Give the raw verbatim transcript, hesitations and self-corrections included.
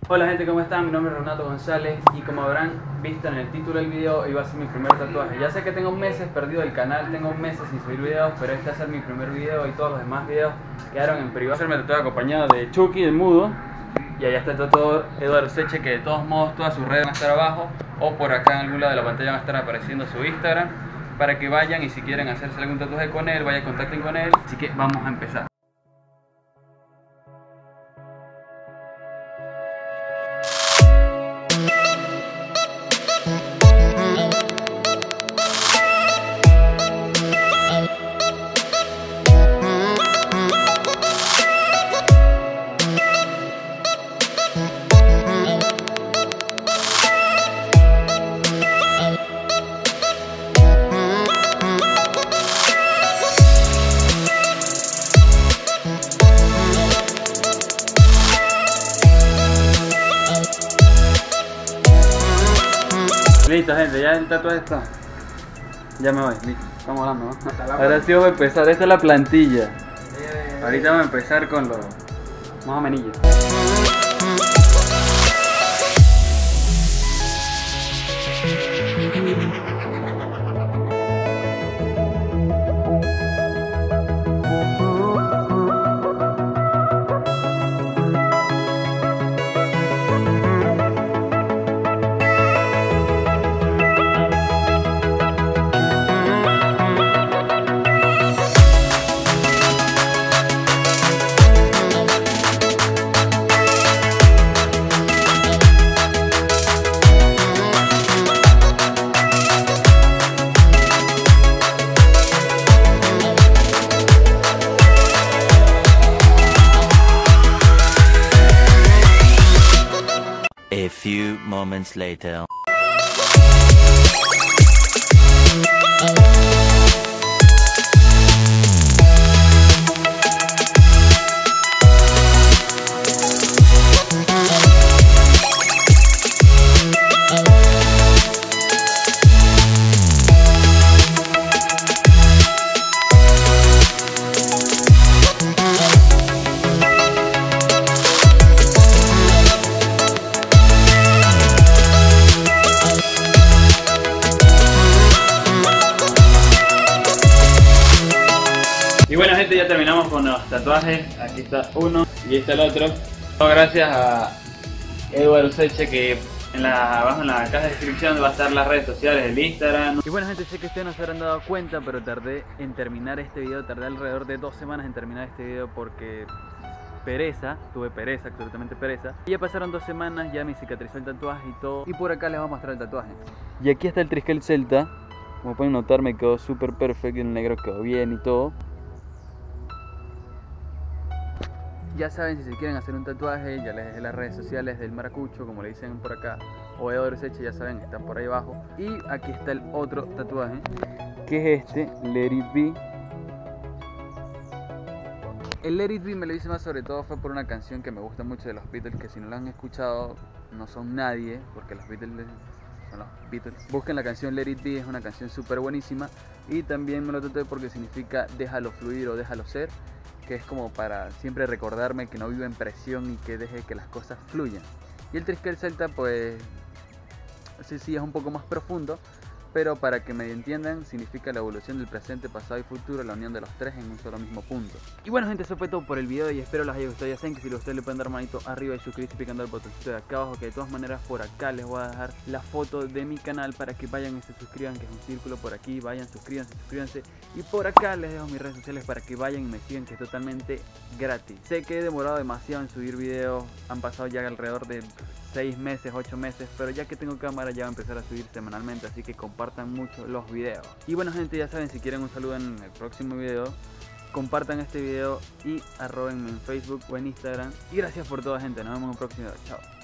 Hola gente, ¿cómo están? Mi nombre es Renato González y como habrán visto en el título del video, hoy va a ser mi primer tatuaje. Ya sé que tengo meses perdido del canal, tengo meses sin subir videos, pero este va a ser mi primer video y todos los demás videos quedaron en privado. Me estoy acompañado de Chucky, el mudo, y allá está el tatuador Eduardo Seche, que de todos modos todas sus redes van a estar abajo o por acá en algún lado de la pantalla va a estar apareciendo su Instagram para que vayan y si quieren hacerse algún tatuaje con él, vayan, contacten con él. Así que vamos a empezar. Listo gente, ya el tatuaje está. Ya me voy, listo, estamos hablando, ¿no? Ahora sí vamos a empezar, esta es la plantilla. Eh, Ahorita vamos a empezar con los más o menos. A few moments later. Y bueno gente, ya terminamos con los tatuajes. Aquí está uno y está el otro. Gracias a Eduardo Seche, que en la, abajo en la caja de descripción va a estar las redes sociales, el Instagram. Y bueno gente, sé que ustedes no se habrán dado cuenta, pero tardé en terminar este video. Tardé alrededor de dos semanas en terminar este video porque pereza, tuve pereza, absolutamente pereza. Y ya pasaron dos semanas, ya me cicatrizó el tatuaje y todo. Y por acá les voy a mostrar el tatuaje. Y aquí está el Triskel Celta. Como pueden notar, me quedó súper perfecto, el negro quedó bien y todo. Ya saben, si se quieren hacer un tatuaje, ya les dejé las redes sociales del Maracucho, como le dicen por acá, o Eduardo Seche, ya saben, están por ahí abajo. Y aquí está el otro tatuaje, que es este, Let It Be. El Let It Be me lo hice más sobre todo fue por una canción que me gusta mucho de los Beatles, que si no la han escuchado no son nadie, porque los Beatles son los Beatles. Busquen la canción Let It Be, es una canción súper buenísima. Y también me lo tatué porque significa déjalo fluir o déjalo ser, que es como para siempre recordarme que no vivo en presión y que deje que las cosas fluyan. Y el Triskel Celta, pues sí, sí es un poco más profundo, pero para que me entiendan, significa la evolución del presente, pasado y futuro, la unión de los tres en un solo mismo punto. Y bueno gente, eso fue todo por el video y espero les haya gustado. Ya saben que si ustedes le pueden dar manito arriba y suscribirse picando el botoncito de acá abajo, que de todas maneras por acá les voy a dejar la foto de mi canal para que vayan y se suscriban, que es un círculo por aquí, vayan, suscríbanse, suscríbanse. Y por acá les dejo mis redes sociales para que vayan y me sigan, que es totalmente gratis. Sé que he demorado demasiado en subir videos, han pasado ya alrededor de seis meses, ocho meses, pero ya que tengo cámara ya voy a empezar a subir semanalmente, así que compartan mucho los videos. Y bueno gente, ya saben, si quieren un saludo en el próximo video, compartan este video y arrobenme en Facebook o en Instagram. Y gracias por todo gente, nos vemos en un próximo video, chao.